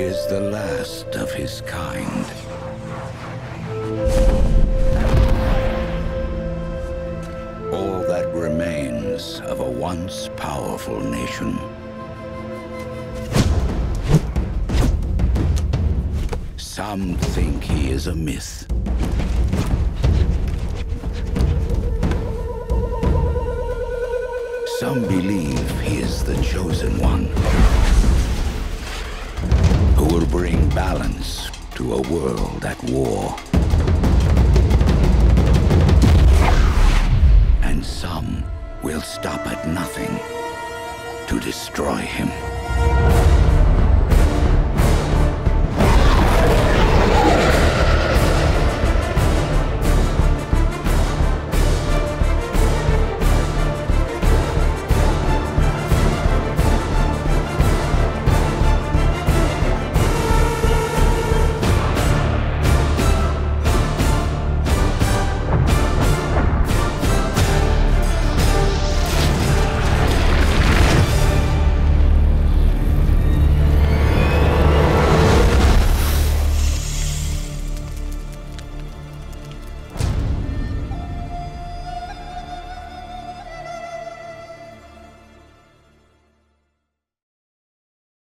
is the last of his kind. All that remains of a once powerful nation. Some think he is a myth. Some believe he is the chosen one, who will bring balance to a world at war. And some will stop at nothing to destroy him.